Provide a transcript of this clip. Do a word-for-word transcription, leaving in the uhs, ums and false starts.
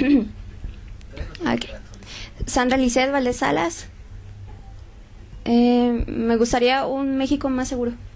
Okay. Sandra Lisset Valdés Salas. Eh, me gustaría un México más seguro.